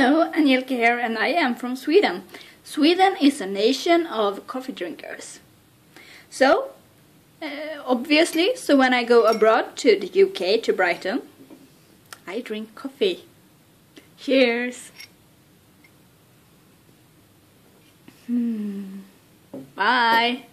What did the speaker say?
Hello, Angelica here, and I am from Sweden. Sweden is a nation of coffee drinkers. So, obviously, when I go abroad to the UK, to Brighton, I drink coffee. Cheers! Bye!